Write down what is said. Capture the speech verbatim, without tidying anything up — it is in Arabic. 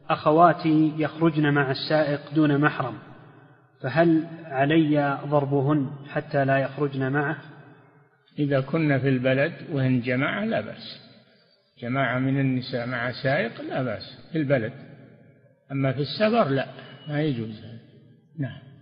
أخواتي يخرجن مع السائق دون محرم، فهل علي ضربهن حتى لا يخرجن معه؟ إذا كنا في البلد وهن جماعة لا بأس، جماعة من النساء مع سائق لا بأس في البلد، أما في السفر لا، ما يجوز. نعم.